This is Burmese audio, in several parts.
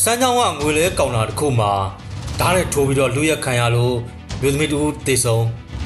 မ်းကြောင်းကငွေလဲကောင်တာတစ်ခုမှာဓာတ်နဲ့ထိုးပြီးတော့လူရက်ခံရလို့မျိုးသမီးတူတေဆုံး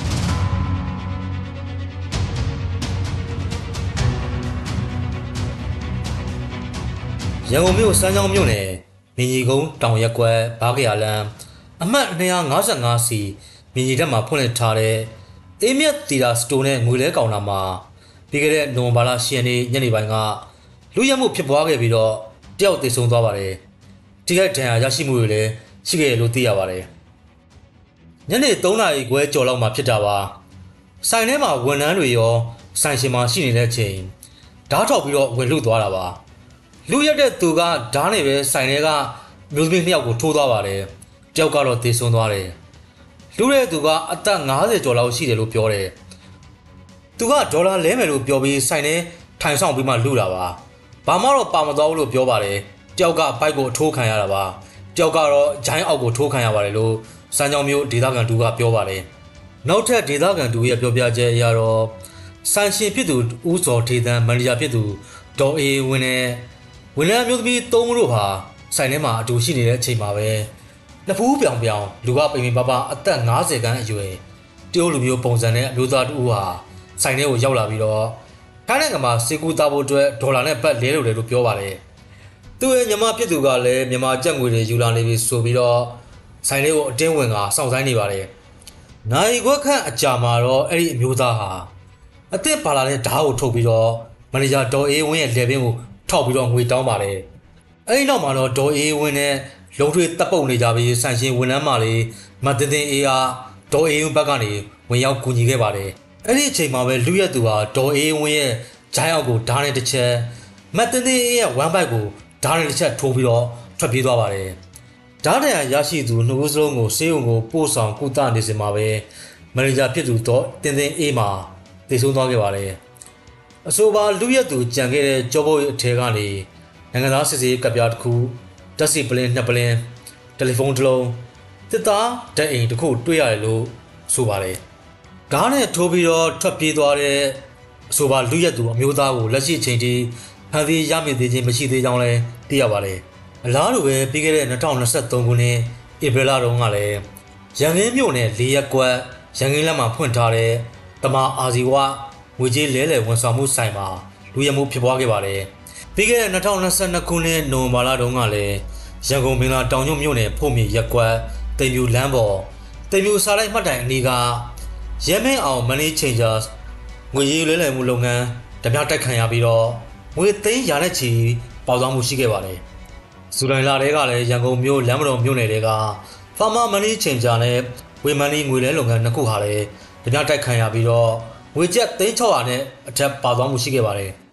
ရန်ကုန်မြို့စမ်းကြောင်းမြို့နယ်မြင်းကြီးကုန်းတောင်ရက်ကွက်ဘားကရလန်းအမှတ်255စီမြင်းကြီးတက်မှာဖွင့်လှစ်ထားတဲ့အေးမြတ်တီတာစတိုနဲ့ငွေလဲကောင်တာမှာပြီးခဲ့တဲ့နိုဝင်ဘာလ10ရက်နေ့ညနေပိုင်းကလူရက်မှုဖြစ်ပွားခဲ့ပြီးတော့တယောက်သေဆုံးသွားပါတယ်။ထိခိုက်ဒဏ်ရာရရှိမှုတွေလည်းရှိခဲ့လို့သိရပါတယ်။ညနေ3နာရီခွဲကျော်လောက်မှာဖြစ်တာပါ။ဆိုင်ထဲမှာဝန်ထမ်းတွေရောဆိုင်ရှင်မှာရှိနေတဲ့အချိန်ဓာတ်ထောက်ပြီးတော့ဝင်လှုပ်သွားတာပါ။လူရက်တဲ့သူကဓာတ်နဲ့ပဲဆိုင်ထဲကမျိုးသမီး2ယောက်ကိုထိုးသွားပါတယ်။တယောက်ကတော့သေဆုံးသွားတယ်။လူတဲ့သူကအသက်50ကျော်လောက်ရှိတယ်လို့ပြောတယ်။သူကဒေါ်လာလဲမယ်လို့ပြောပြီးဆိုင်ထဲထိုင်ဆောင်ပြီးမှလူတာပါ။ဘာမှတော့ပါမသွားဘူးလို့ပြောပါတယ်။တယောက်ကဘိုက်ကိုထိုးခံရတာပါ။တယောက်ကတော့ဂျိုင်းအောက်ကိုထိုးခံရပါတယ်လို့စမ်းကြောင်းမျိုးဒေသခံတူကပြောပါတယ်။နောက်ထပ်ဒေသခံတူရဲ့ပြောပြချက်အရတော့ဆိုင်ရှင်ဖြစ်သူဦးစောထေးသန်းမန်နေဂျာဖြစ်သူဒေါ်အေးဝင်းနဲ့ဝန်ထမ်းမျိုးသမီး3ဦးတို့ဟာဆိုင်ထဲမှာအတူရှိနေတဲ့အချိန်မှာပဲနှစ်ဖူးပြောင်ပြောင်လူကပိန်ပိန်ပါပါအသက်50ခန်းအရွယ်တရုတ်လူမျိုးပုံစံနဲ့အမျိုးသားတူဟာဆိုင်ထဲကိုရောက်လာပြီးတော့ထိုင်းနိုင်ငံမှာစေကူသားဖို့အတွက်ဒေါ်လာနဲ့ဘတ်လဲလို့ပြောပါတယ်။သူ့ရဲ့ညီမဖြစ်သူကလည်းမြန်မာကျပ်ငွေတွေယူလာနေပြီဆိုပြီးတော့ဆိုင်လေးကိုအတင်းဝင်ကစောင့်ဆိုင်းနေပါတယ်။နိုင်ခွက်ခန့်အကြာမှာတော့အဲ့ဒီအမျိုးသားဟာအသစ်ပါလာတဲ့ဓာတ်ကိုထုတ်ပြီးတော့မန်နေဂျာဒေါ်အေးဝင်းရဲ့လေဘင်းကိုထောက်ပြီးတော့ငွေတောင်းပါတယ်။အဲ့ဒီနောက်မှာတော့ဒေါ်အေးဝင်းနဲ့လုံးထွေးတပ်ပုတ်နေကြပြီးဆိုင်ရှင်ဝန်ထမ်းမလေးမတ်တင်အေးအားဒေါ်အေးဝင်းဘက်ကနေဝင်ရောက်ကူညီခဲ့ပါတယ်။အဲ့ဒီအချိန်မှာပဲလူရက်သူဟာဒေါ်အေးဝင်းရဲ့ဂျိုင်းအောက်ကိုဓာတ်နဲ့တစ်ချက်မတ်တင်အေးရဲ့ဝမ်းဘိုက်ကိုဓာတ်နဲ့တစ်ချက်ထိုးပြီးတော့ထွက်ပြေးသွားပါတယ်။ဓာတ်နဲ့ရရှိသူနှစ်ဦးစလုံးကိုဆေးရုံကိုပို့ဆောင်ကုသနေစဉ်မှာပဲမန်နေဂျာဖြစ်သူတော့တင်အေးမှာတည်ဆုံးသွားခဲ့ပါတယ်။အဆိုပါလူရက်သူကြံခဲ့တဲ့ကြောပုတ်အထဲကနေနိုင်ငံသားစစ်စေးကပ်ပြားတစ်ခုဓာတ်စီပလင်း2ပလင်းတယ်လီဖုန်းတစ်လုံးတစ်သားဓာတ်အိမ်တစ်ခုတွေ့ရတယ်လို့ဆိုပါတယ်။ဓာတ်နဲ့ထိုးပြီးတော့ထွက်ပြေးသွားတဲ့အဆိုပါလူရက်သူအမျိုးသားကိုလက်ရှိအချိန်ထိဖမ်းဆီးရမိသေးခြင်းမရှိသေးကြောင်းလည်းသိရပါတယ်။အလားတူပဲပြီးခဲ့တဲ့2023ခုနှစ်ဧပြီလတုန်းကလည်းရန်ကင်းမြို့နယ်၄ရပ်ကွက်ရန်ကင်းလမ်းမှာဖွင့်ထားတဲ့တမအာဇီဝငွေကြေးလဲလှယ်ဝန်ဆောင်မှုဆိုင်မှာလူရမှုဖြစ်ပွားခဲ့ပါတယ်။ပြီးခဲ့တဲ့2022ခုနှစ်နိုဝင်ဘာလတုန်းကလည်းရန်ကုန်မင်္ဂလာတောင်ညွန့်မြို့နယ်ဖို့မြေရပ်ကွက်တိမ်ပြူလမ်းပေါ်တိမ်ပြူစားလိုက်မှတ်တိုင်အနီးကရဲမင်းအောင်မနီချင်ဂျာငွေရေးလဲလှယ်မှုလုပ်ငန်းဓမြတိုက်ခံရပြီးတော့ငွေသိန်းရာနဲ့ချီပေါသွားမှုရှိခဲ့ပါတယ်။ဇူလိုင်လတည်းကလည်းရန်ကုန်မြို့လမ်းမတော်မြို့နယ်တွေကဖာမာမနီချင်ဂျာနဲ့ဝေမန်နီငွေလဲလုပ်ငန်းနှစ်ခုဟာလည်းဓမြတိုက်ခံရပြီးတော့ငွေကျပ်သိန်း600နဲ့အထက်ပေါသွားမှုရှိခဲ့ပါတယ်။